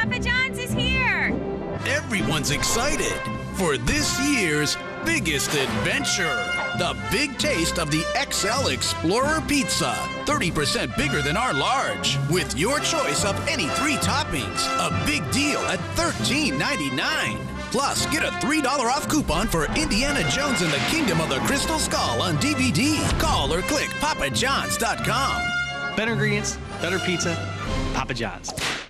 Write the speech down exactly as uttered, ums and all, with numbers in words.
Papa John's is here! Everyone's excited for this year's biggest adventure. The big taste of the X L Explorer Pizza. thirty percent bigger than our large. With your choice of any three toppings. A big deal at thirteen ninety-nine. Plus, get a three dollar off coupon for Indiana Jones and the Kingdom of the Crystal Skull on D V D. Call or click papa johns dot com. Better ingredients, better pizza, Papa John's.